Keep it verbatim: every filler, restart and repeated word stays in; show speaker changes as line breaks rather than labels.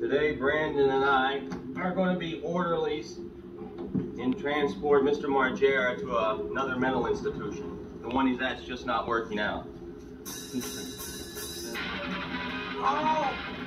Today, Brandon and I are going to be orderlies and transport Mister Margera to a, another mental institution. The one he's at's just not working out. Oh!